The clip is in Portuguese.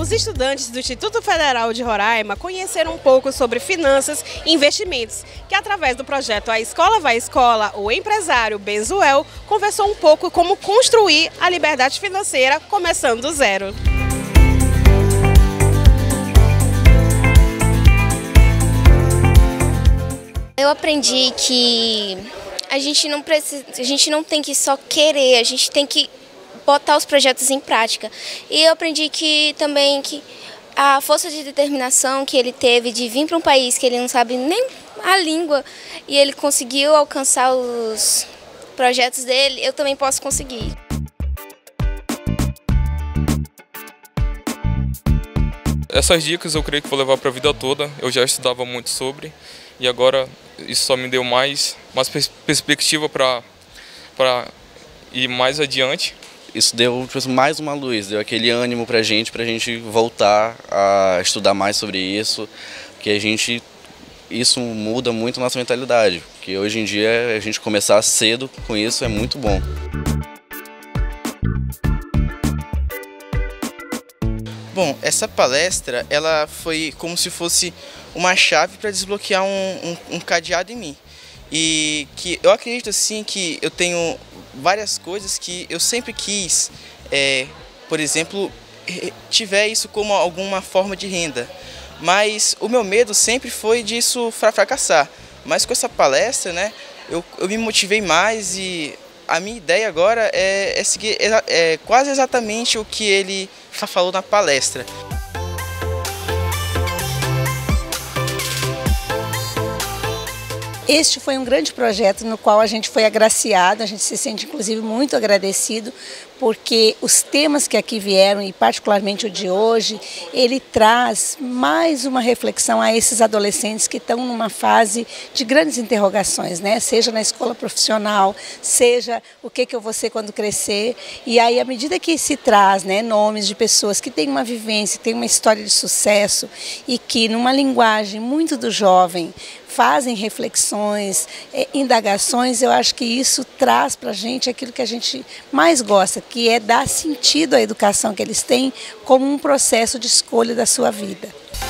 Os estudantes do Instituto Federal de Roraima conheceram um pouco sobre finanças e investimentos, que através do projeto A Escola Vai Escola, o empresário Benzuel conversou um pouco como construir a liberdade financeira começando do zero. Eu aprendi que a gente não tem que só querer, a gente tem que botar os projetos em prática. E eu aprendi que também que a força de determinação que ele teve de vir para um país que ele não sabe nem a língua e ele conseguiu alcançar os projetos dele, eu também posso conseguir. Essas dicas eu creio que vou levar para a vida toda. Eu já estudava muito sobre e agora isso só me deu mais perspectiva para ir mais adiante. Isso deu mais uma luz, deu aquele ânimo para a gente voltar a estudar mais sobre isso, que isso muda muito a nossa mentalidade, que hoje em dia a gente começar cedo com isso é muito bom. Bom, essa palestra ela foi como se fosse uma chave para desbloquear um cadeado em mim. E que eu acredito assim que eu tenho várias coisas que eu sempre quis, por exemplo, tiver isso como alguma forma de renda. Mas o meu medo sempre foi disso fracassar. Mas com essa palestra, né, eu me motivei mais e a minha ideia agora é seguir quase exatamente o que ele falou na palestra. Este foi um grande projeto no qual a gente foi agraciado, a gente se sente inclusive muito agradecido, porque os temas que aqui vieram, e particularmente o de hoje, ele traz mais uma reflexão a esses adolescentes que estão numa fase de grandes interrogações, né? Seja na escola profissional, seja o que eu vou ser quando crescer. E aí, à medida que se traz, né, nomes de pessoas que têm uma vivência, têm uma história de sucesso e que, numa linguagem muito do jovem, fazem reflexões, indagações, eu acho que isso traz para a gente aquilo que a gente mais gosta, que é dar sentido à educação que eles têm como um processo de escolha da sua vida.